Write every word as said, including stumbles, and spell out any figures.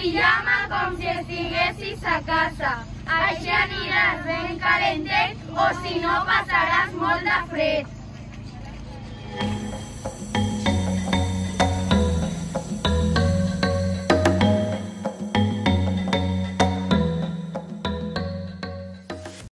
pijama com si estiguessis a casa. Així aniràs ben calentet o si no passaràs molt de fred.